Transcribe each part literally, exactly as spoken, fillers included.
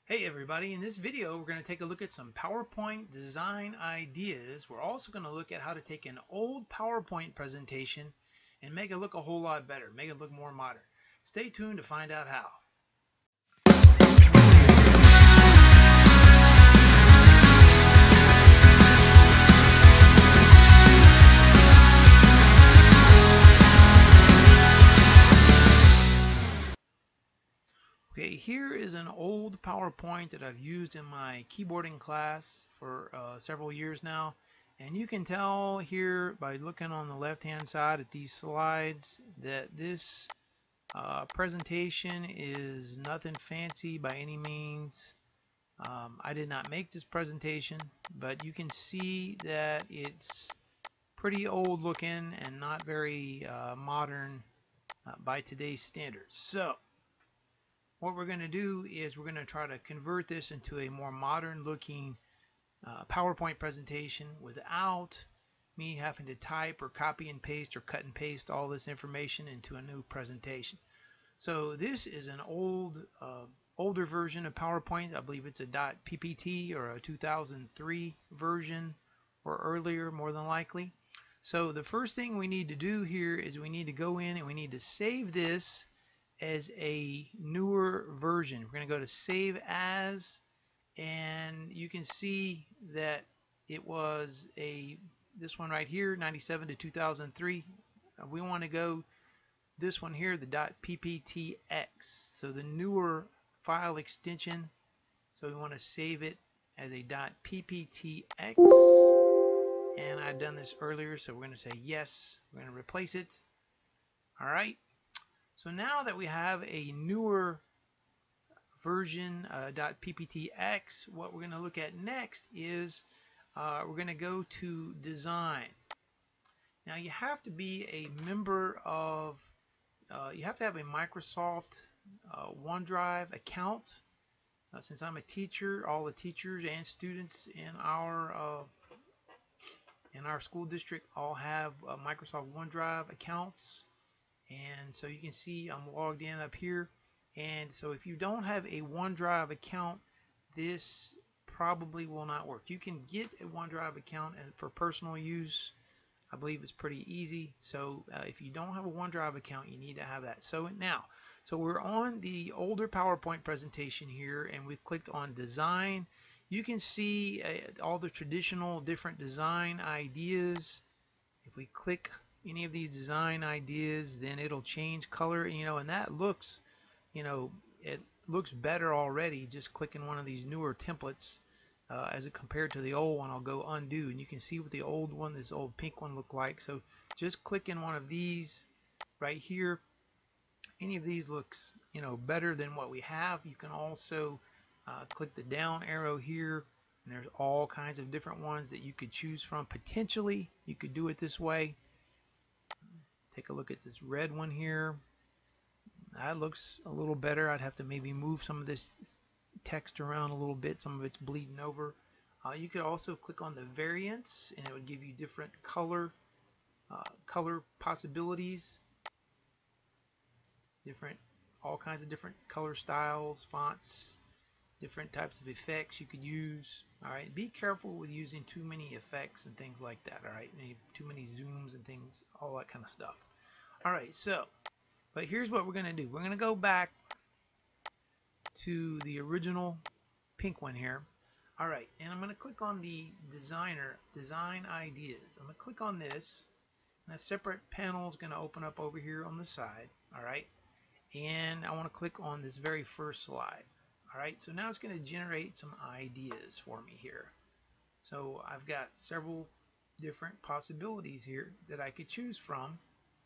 Hey everybody, in this video we're going to take a look at some PowerPoint design ideas. We're also going to look at how to take an old PowerPoint presentation and make it look a whole lot better, make it look more modern. Stay tuned to find out how. Okay, here is an old PowerPoint that I've used in my keyboarding class for uh, several years now. And you can tell here by looking on the left hand side at these slides that this uh, presentation is nothing fancy by any means. Um, I did not make this presentation, but you can see that it's pretty old looking and not very uh, modern uh, by today's standards. So what we're going to do is we're going to try to convert this into a more modern looking uh, PowerPoint presentation without me having to type or copy and paste or cut and paste all this information into a new presentation. So this is an old uh, older version of PowerPoint. I believe it's a .ppt or a two thousand three version or earlier, more than likely. So the first thing we need to do here is we need to go in and we need to save this as a newer version. We're going to go to Save As, and you can see that it was a this one right here, ninety-seven to two thousand three. Uh, we want to go this one here, the .pptx, so the newer file extension. So we want to save it as a .pptx, and I've done this earlier, so we're going to say yes. We're going to replace it. All right. So now that we have a newer version, uh, .pptx, what we're going to look at next is uh, we're going to go to Design. Now you have to be a member of, uh, you have to have a Microsoft uh, OneDrive account. Uh, since I'm a teacher, all the teachers and students in our uh, in our school district all have uh, Microsoft OneDrive accounts. And so you can see I'm logged in up here, and so if you don't have a OneDrive account, this probably will not work. You can get a OneDrive account and for personal use. I believe it's pretty easy. So uh, if you don't have a OneDrive account, you need to have that. So now, so we're on the older PowerPoint presentation here, and we've clicked on Design. You can see uh, all the traditional different design ideas. If we click any of these design ideas, then it'll change color, you know, and that looks, you know, it looks better already just clicking one of these newer templates uh, as it compared to the old one. I'll go undo, and you can see what the old one, this old pink one, looked like. So just clicking one of these right here, any of these looks, you know, better than what we have. You can also uh, click the down arrow here, and there's all kinds of different ones that you could choose from. Potentially you could do it this way. Take a look at this red one here. That looks a little better. I'd have to maybe move some of this text around a little bit. Some of it's bleeding over. Uh, you could also click on the variants, and it would give you different color uh, color possibilities. Different, all kinds of different color styles, fonts, different types of effects you could use. All right, be careful with using too many effects and things like that. All right, too many zooms and things, all that kind of stuff. All right, so, but here's what we're going to do. We're going to go back to the original pink one here. All right, and I'm going to click on the designer, design ideas. I'm going to click on this, and a separate panel is going to open up over here on the side. All right, and I want to click on this very first slide. All right, so now it's going to generate some ideas for me here. So I've got several different possibilities here that I could choose from.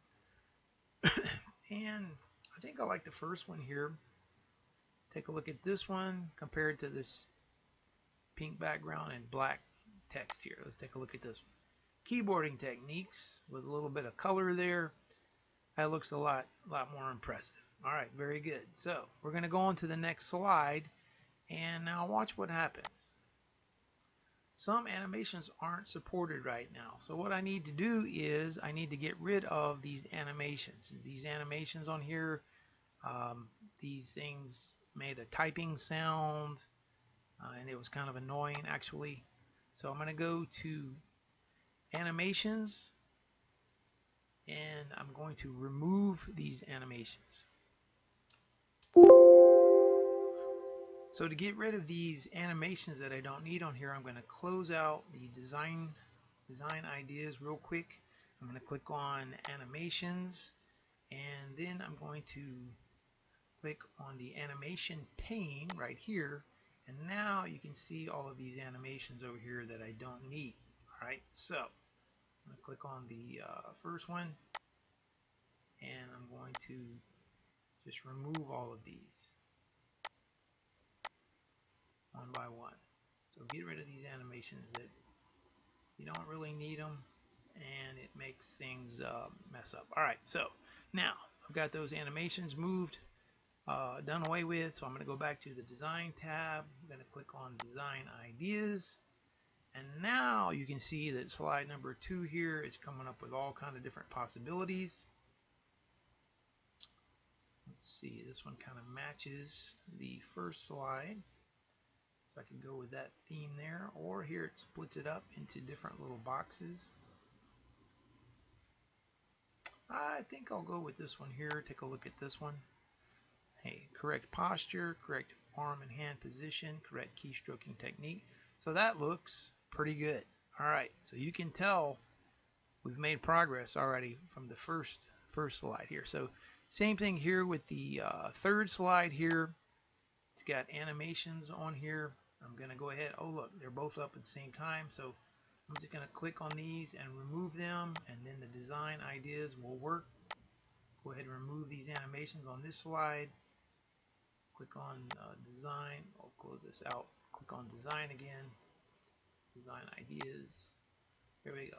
And I think I like the first one here. Take a look at this one compared to this pink background and black text here. Let's take a look at this one. Keyboarding techniques with a little bit of color there. That looks a lot, lot more impressive. All right, very good. So we're going to go on to the next slide, and now watch what happens. Some animations aren't supported right now. So what I need to do is I need to get rid of these animations. These animations on here, um, these things made a typing sound, uh, and it was kind of annoying actually. So I'm going to go to animations, and I'm going to remove these animations. So to get rid of these animations that I don't need on here, I'm going to close out the design design ideas real quick. I'm going to click on animations, and then I'm going to click on the animation pane right here, and now you can see all of these animations over here that I don't need. Alright, so I'm going to click on the uh, first one, and I'm going to just remove all of these one by one. So get rid of these animations that you don't really need them, and it makes things uh, mess up. Alright, so now I've got those animations moved, uh, done away with. So I'm going to go back to the design tab. I'm going to click on design ideas, and now you can see that slide number two here is coming up with all kind of different possibilities. Let's see, this one kind of matches the first slide, so I can go with that theme there, or here it splits it up into different little boxes. I think I'll go with this one here. Take a look at this one. Hey, correct posture, correct arm and hand position, correct keystroking technique. So that looks pretty good. Alright, so you can tell we've made progress already from the first first slide here. So same thing here with the uh, third slide here. It's got animations on here. I'm going to go ahead. Oh, look, they're both up at the same time. So I'm just going to click on these and remove them, and then the design ideas will work. Go ahead and remove these animations on this slide. Click on uh, design. I'll close this out. Click on design again. Design ideas. There we go.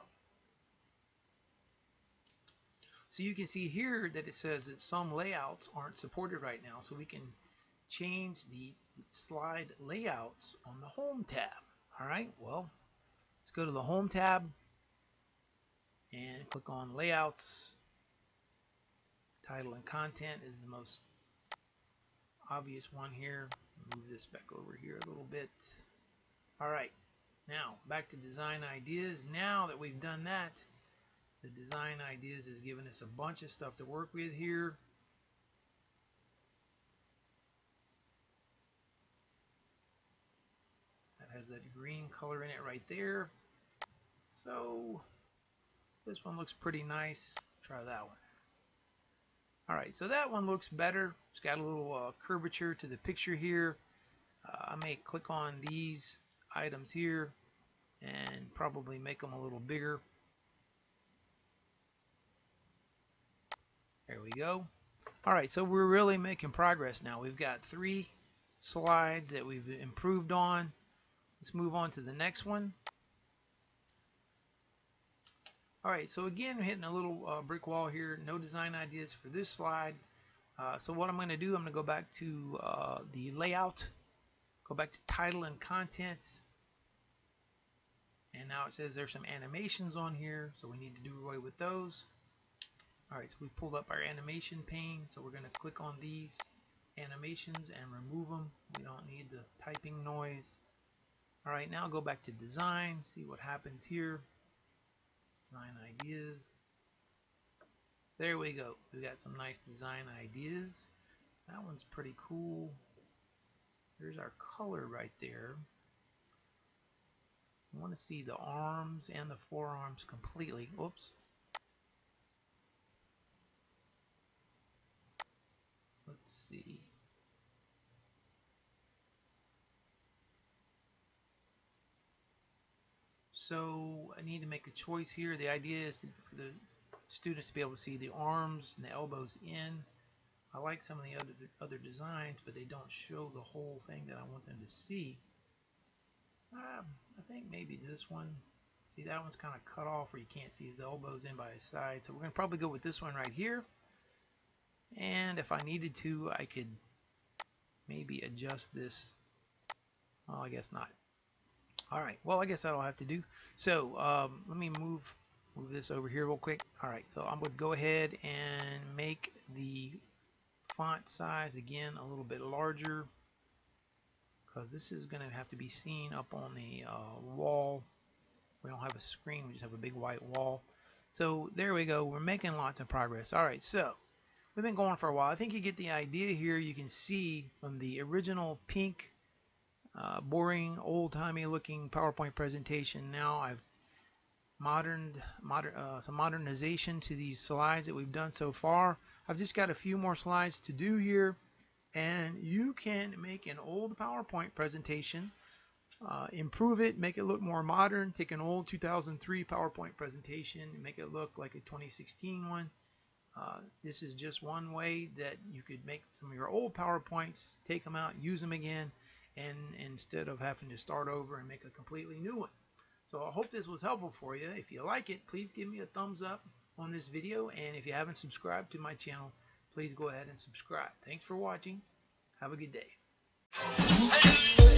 So you can see here that it says that some layouts aren't supported right now, so we can change the slide layouts on the home tab. Alright, well, let's go to the home tab and click on layouts. Title and content is the most obvious one here. Move this back over here a little bit. Alright, now back to design ideas. Now that we've done that, the design ideas has given us a bunch of stuff to work with here. That has that green color in it right there. So this one looks pretty nice. Try that one. Alright, so that one looks better. It's got a little uh, curvature to the picture here. Uh, I may click on these items here and probably make them a little bigger. There we go. Alright, so we're really making progress now. We've got three slides that we've improved on. Let's move on to the next one. Alright, so again, we're hitting a little uh, brick wall here. No design ideas for this slide. Uh, so what I'm going to do, I'm going to go back to uh, the layout, go back to title and content, and now it says there's some animations on here, so we need to do away with those. Alright, so we pulled up our animation pane, so we're going to click on these animations and remove them. We don't need the typing noise. Alright, now go back to design, see what happens here. Design ideas. There we go. We got some nice design ideas. That one's pretty cool. There's our color right there. I want to see the arms and the forearms completely. Oops. Let's see. So I need to make a choice here. The idea is to, for the students to be able to see the arms and the elbows in. I like some of the other other designs, but they don't show the whole thing that I want them to see. Um, I think maybe this one. See, that one's kind of cut off where you can't see his elbows in by his side. So we're going to probably go with this one right here. And if I needed to, I could maybe adjust this. Well, I guess not. Alright, well, I guess that'll have to do. So um, let me move move this over here real quick. Alright, so I'm going to go ahead and make the font size again a little bit larger, because this is going to have to be seen up on the uh, wall. We don't have a screen, we just have a big white wall. So there we go, we're making lots of progress. Alright, so we've been going for a while. I think you get the idea here. You can see from the original pink, uh, boring, old-timey looking PowerPoint presentation, now I've modern, modern, uh, some modernization to these slides that we've done so far. I've just got a few more slides to do here, and you can make an old PowerPoint presentation, uh, improve it, make it look more modern, take an old two thousand three PowerPoint presentation and make it look like a twenty sixteen one. Uh, this is just one way that you could make some of your old PowerPoints, take them out, use them again, and instead of having to start over and make a completely new one. So I hope this was helpful for you. If you like it, please give me a thumbs up on this video, and if you haven't subscribed to my channel, please go ahead and subscribe. Thanks for watching. Have a good day.